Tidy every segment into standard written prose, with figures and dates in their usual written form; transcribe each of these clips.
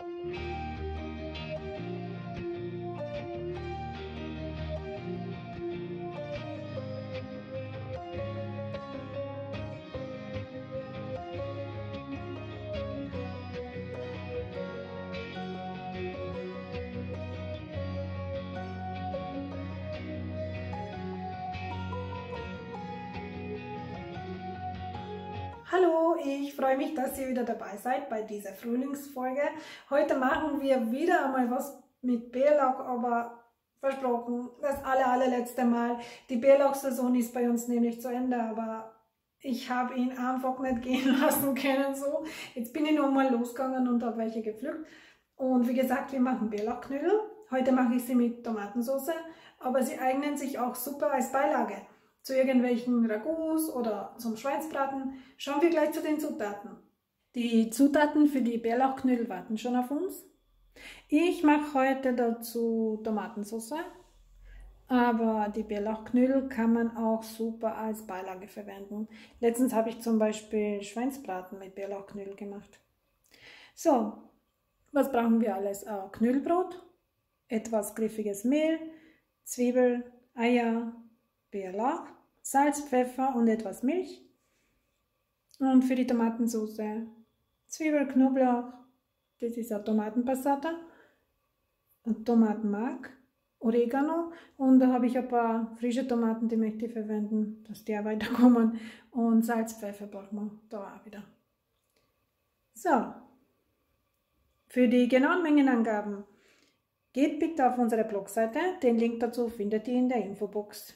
Hallo, ich freue mich, dass ihr wieder dabei seid bei dieser Frühlingsfolge. Heute machen wir wieder einmal was mit Bärlauch, aber versprochen, das allerletzte Mal. Die Bärlauchsaison ist bei uns nämlich zu Ende, aber ich habe ihn einfach nicht gehen lassen können. So. Jetzt bin ich noch mal losgegangen und habe welche gepflückt. Und wie gesagt, wir machen Bärlauchknödel. Heute mache ich sie mit Tomatensauce, aber sie eignen sich auch super als Beilage. Zu irgendwelchen Ragouts oder zum Schweinsbraten. Schauen wir gleich zu den Zutaten. Die Zutaten für die Bärlauchknödel warten schon auf uns. Ich mache heute dazu Tomatensauce, aber die Bärlauchknödel kann man auch super als Beilage verwenden. Letztens habe ich zum Beispiel Schweinsbraten mit Bärlauchknödel gemacht. So, was brauchen wir alles? Knödelbrot, etwas griffiges Mehl, Zwiebel, Eier, Bärlauch, Salz, Pfeffer und etwas Milch. Und für die Tomatensauce Zwiebel, Knoblauch, das ist eine Tomatenpassata, ein Tomatenmark, Oregano und da habe ich ein paar frische Tomaten, die möchte ich verwenden, dass die auch weiterkommen. Und Salz, Pfeffer brauchen wir da auch wieder. So, für die genauen Mengenangaben geht bitte auf unsere Blogseite, den Link dazu findet ihr in der Infobox.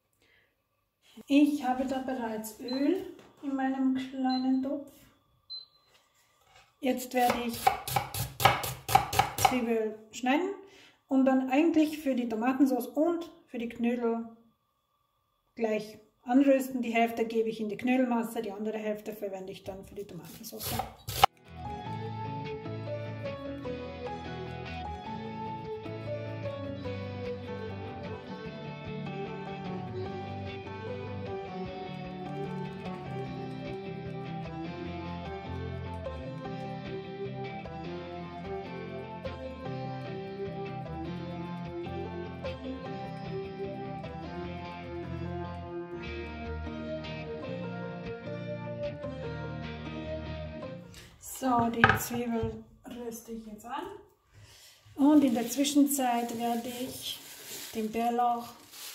Ich habe da bereits Öl in meinem kleinen Topf. Jetzt werde ich Zwiebel schneiden und dann eigentlich für die Tomatensauce und für die Knödel gleich anrösten. Die Hälfte gebe ich in die Knödelmasse, die andere Hälfte verwende ich dann für die Tomatensauce. So, die Zwiebel röste ich jetzt an und in der Zwischenzeit werde ich den Bärlauch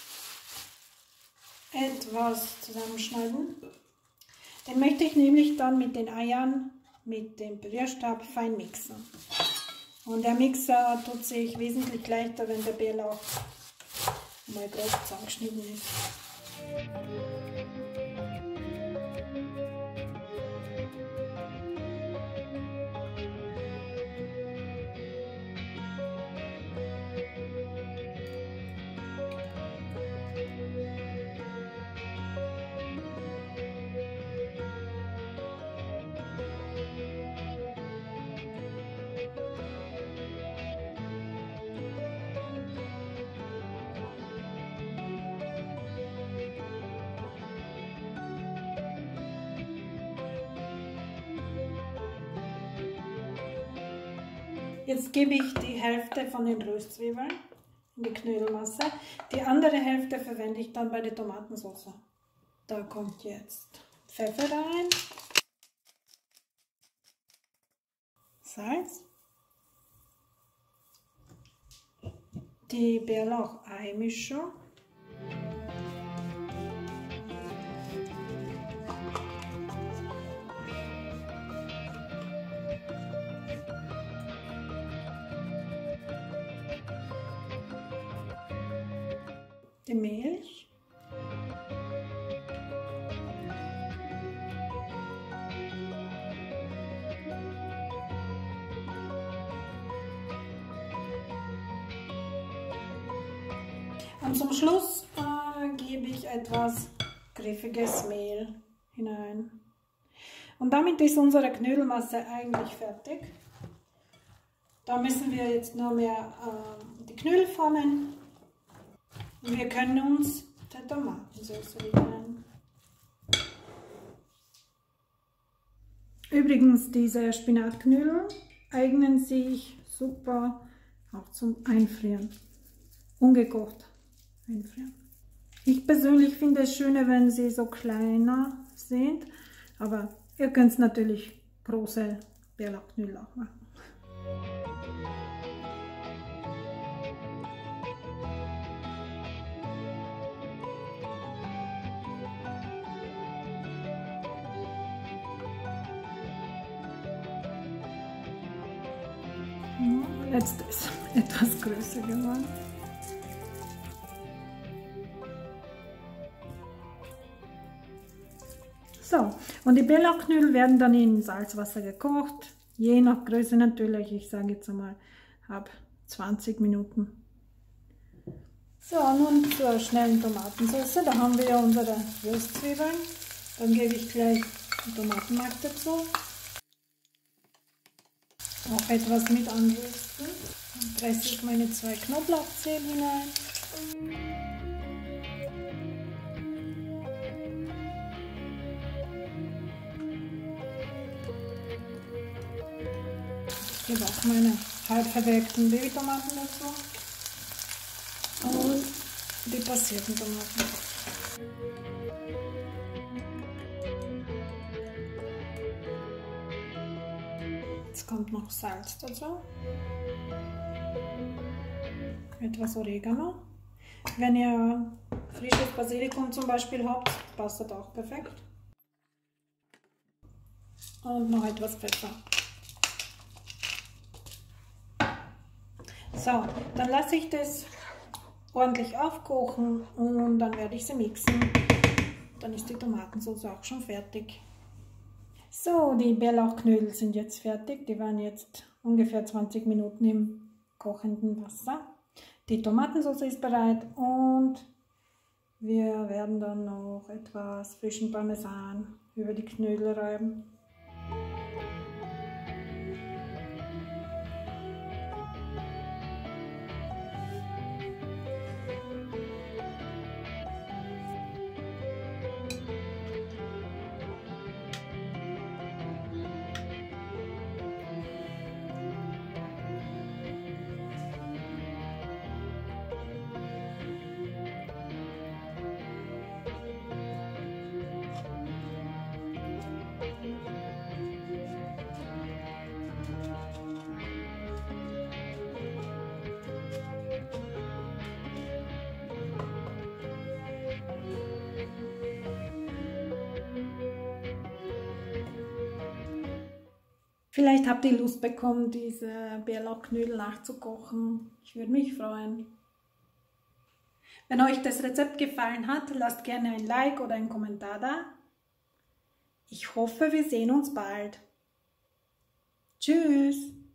etwas zusammenschneiden. Den möchte ich nämlich dann mit den Eiern mit dem Pürierstab fein mixen. Und der Mixer tut sich wesentlich leichter, wenn der Bärlauch mal grob zusammengeschnitten ist. Jetzt gebe ich die Hälfte von den Röstzwiebeln in die Knödelmasse. Die andere Hälfte verwende ich dann bei der Tomatensauce. Da kommt jetzt Pfeffer rein, Salz, die Bärlauch-Ei-Mischung, die Milch, und zum Schluss gebe ich etwas griffiges Mehl hinein. Und damit ist unsere Knödelmasse eigentlich fertig. Da müssen wir jetzt nur mehr die Knödel formen. Und wir können uns die Tomatensauce widmen. Übrigens, diese Spinatknödel eignen sich super auch zum Einfrieren. Ungekocht einfrieren. Ich persönlich finde es schöner, wenn sie so kleiner sind, aber ihr könnt natürlich große Bärlauchknödel auch machen. Jetzt ist etwas größer geworden. So, und die Bärlauchknödel werden dann in Salzwasser gekocht, je nach Größe natürlich, ich sage jetzt einmal ab 20 Minuten. So, nun zur schnellen Tomatensauce, da haben wir ja unsere Röstzwiebeln, dann gebe ich gleich den Tomatenmark dazu. Auch etwas mit anrüsten. Dann presse ich meine 2 Knoblauchzehen hinein. Ich gebe auch meine halb verwelkten Babytomaten dazu. Und die passierten Tomaten. Jetzt kommt noch Salz dazu, etwas Oregano. Wenn ihr frisches Basilikum zum Beispiel habt, passt das auch perfekt. Und noch etwas Pfeffer. So, dann lasse ich das ordentlich aufkochen und dann werde ich sie mixen. Dann ist die Tomatensauce auch schon fertig. So, die Bärlauchknödel sind jetzt fertig. Die waren jetzt ungefähr 20 Minuten im kochenden Wasser. Die Tomatensauce ist bereit und wir werden dann noch etwas frischen Parmesan über die Knödel reiben. Vielleicht habt ihr Lust bekommen, diese Bärlauchknödel nachzukochen. Ich würde mich freuen. Wenn euch das Rezept gefallen hat, lasst gerne ein Like oder einen Kommentar da. Ich hoffe, wir sehen uns bald. Tschüss!